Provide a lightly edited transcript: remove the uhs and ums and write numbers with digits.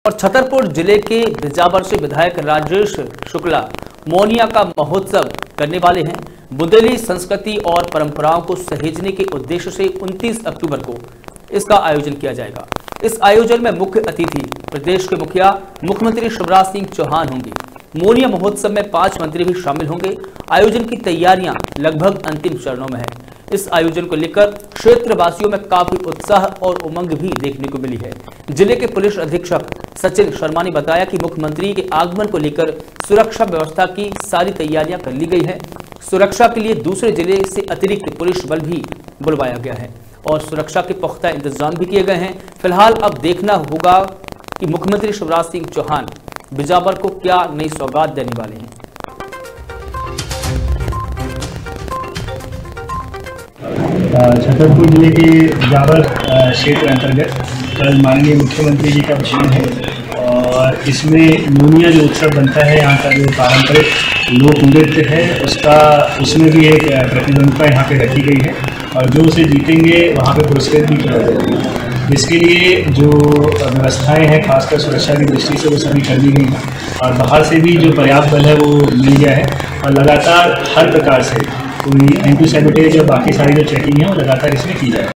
और छतरपुर जिले के बिजावर से विधायक राजेश शुक्ला मोनिया का महोत्सव करने वाले हैं। बुंदेली संस्कृति और परंपराओं को सहेजने के उद्देश्य से 29 अक्टूबर को इसका आयोजन किया जाएगा। इस आयोजन में मुख्य अतिथि प्रदेश के मुखिया मुख्यमंत्री शिवराज सिंह चौहान होंगे। मोनिया महोत्सव में 5 मंत्री भी शामिल होंगे। आयोजन की तैयारियां लगभग अंतिम चरणों में है। इस आयोजन को लेकर क्षेत्रवासियों में काफी उत्साह और उमंग भी देखने को मिली है। जिले के पुलिस अधीक्षक सचिन शर्मा ने बताया कि मुख्यमंत्री के आगमन को लेकर सुरक्षा व्यवस्था की सारी तैयारियां कर ली गई है। सुरक्षा के लिए दूसरे जिले से अतिरिक्त पुलिस बल भी बुलवाया गया है और सुरक्षा के पुख्ता इंतजाम भी किए गए हैं। फिलहाल अब देखना होगा कि मुख्यमंत्री शिवराज सिंह चौहान बिजावर को क्या नई सौगात देने वाले हैं। छतरपुर जिले के बिजावर क्षेत्र अंतर्गत कल माननीय मुख्यमंत्री जी का भाषण है और इसमें मोनिया जो उत्सव बनता है, यहाँ का जो पारंपरिक लोक नृत्य है उसमें भी एक प्रतिबंधता यहाँ पे रखी गई है और जो उसे जीतेंगे वहाँ पे पुरस्कृत भी किया जाएगा। इसके लिए जो व्यवस्थाएं हैं खासकर सुरक्षा की दृष्टि से वो सभी कर दी गई हैं और बाहर से भी जो पर्याप्त बल है वो मिल गया है और लगातार हर प्रकार से कोई एंटी सैबोटेज और बाकी सारी जो चेकिंग है वो लगातार इसमें की जाए।